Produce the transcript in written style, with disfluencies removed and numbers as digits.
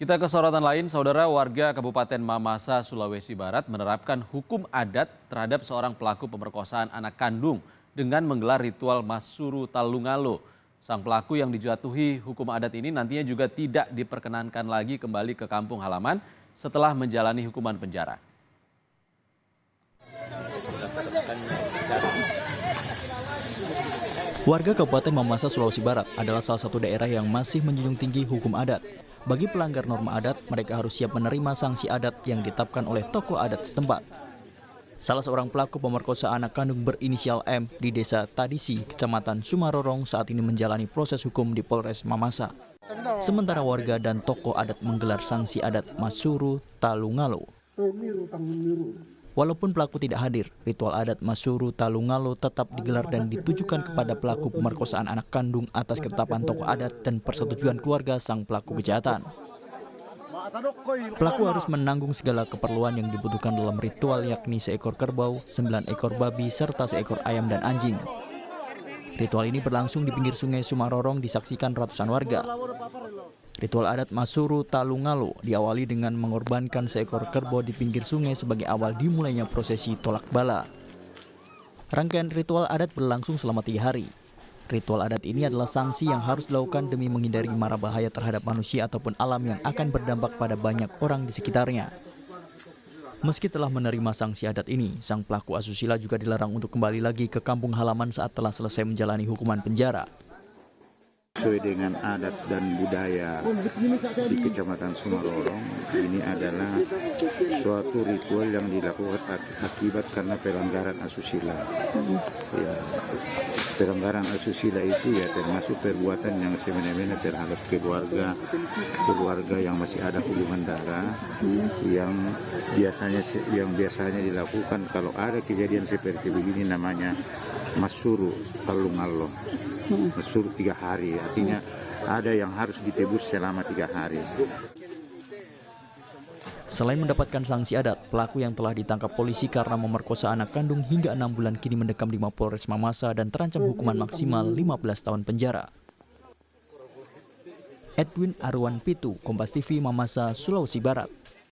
Kita ke sorotan lain, saudara. Warga Kabupaten Mamasa, Sulawesi Barat menerapkan hukum adat terhadap seorang pelaku pemerkosaan anak kandung dengan menggelar ritual Masuru Talungalo. Sang pelaku yang dijatuhi hukum adat ini nantinya juga tidak diperkenankan lagi kembali ke kampung halaman setelah menjalani hukuman penjara. Warga Kabupaten Mamasa, Sulawesi Barat adalah salah satu daerah yang masih menjunjung tinggi hukum adat. Bagi pelanggar norma adat, mereka harus siap menerima sanksi adat yang ditetapkan oleh tokoh adat setempat. Salah seorang pelaku pemerkosaan anak kandung berinisial M di Desa Tadisi, Kecamatan Sumarorong saat ini menjalani proses hukum di Polres Mamasa. Sementara warga dan tokoh adat menggelar sanksi adat Masuru Talungalo. Walaupun pelaku tidak hadir, ritual adat Masuru Talungalo tetap digelar dan ditujukan kepada pelaku pemerkosaan anak kandung atas ketetapan tokoh adat dan persetujuan keluarga sang pelaku kejahatan. Pelaku harus menanggung segala keperluan yang dibutuhkan dalam ritual, yakni seekor kerbau, 9 ekor babi, serta seekor ayam dan anjing. Ritual ini berlangsung di pinggir sungai Sumarorong, disaksikan ratusan warga. Ritual adat Masuru Talungalo diawali dengan mengorbankan seekor kerbau di pinggir sungai sebagai awal dimulainya prosesi tolak bala. Rangkaian ritual adat berlangsung selama 3 hari. Ritual adat ini adalah sanksi yang harus dilakukan demi menghindari mara bahaya terhadap manusia ataupun alam yang akan berdampak pada banyak orang di sekitarnya. Meski telah menerima sanksi adat ini, sang pelaku asusila juga dilarang untuk kembali lagi ke kampung halaman saat telah selesai menjalani hukuman penjara. Sesuai dengan adat dan budaya di Kecamatan Sumarorong, ini adalah suatu ritual yang dilakukan akibat karena pelanggaran asusila. Ya, pelanggaran asusila itu ya termasuk perbuatan yang semena-mena terhadap keluarga yang masih ada hubungan darah, yang biasanya dilakukan kalau ada kejadian seperti begini, namanya Masuru Talungalo. Masuru 3 hari, artinya ada yang harus ditebus selama 3 hari. Selain mendapatkan sanksi adat, pelaku yang telah ditangkap polisi karena memerkosa anak kandung hingga 6 bulan kini mendekam di Mapolres Mamasa dan terancam hukuman maksimal 15 tahun penjara. Edwin Arwan Pitu, Kompas TV, Mamasa, Sulawesi Barat.